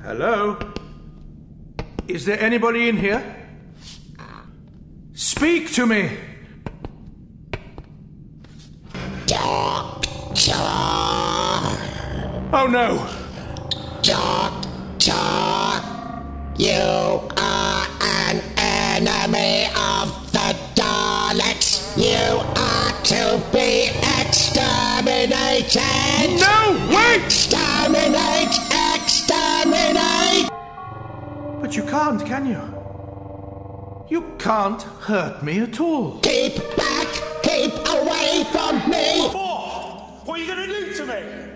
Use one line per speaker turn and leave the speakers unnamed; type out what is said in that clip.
Hello? Is there anybody in here? Speak to me!
Doctor!
Oh no!
Doctor! You are an enemy of the Daleks! You are to be exterminated!
No! Wait!
Exterminate! Exterminate!
But you can't, can you? You can't hurt me at all.
Keep back! Keep away from me!
What are you going to do to me?